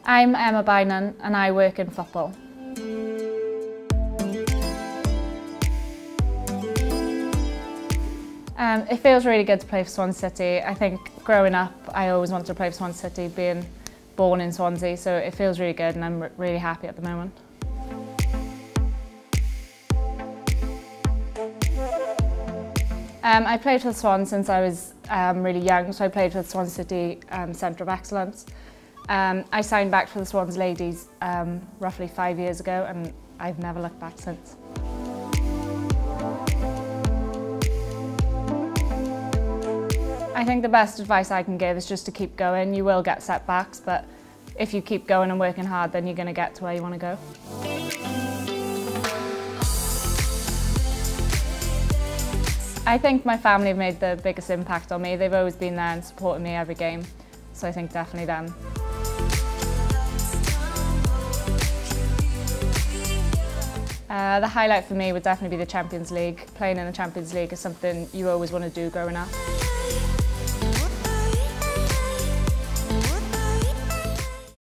I'm Emma Beynon and I work in football. It feels really good to play for Swansea City. I think growing up I always wanted to play for Swansea City, being born in Swansea, so it feels really good and I'm really happy at the moment. I played for the Swans since I was really young, so I played for the Swansea City Centre of Excellence. I signed back for the Swans ladies roughly 5 years ago and I've never looked back since. I think the best advice I can give is just to keep going. You will get setbacks, but if you keep going and working hard, then you're going to get to where you want to go. I think my family have made the biggest impact on me. They've always been there and supported me every game, so I think definitely them. The highlight for me would definitely be the Champions League. Playing in the Champions League is something you always want to do growing up.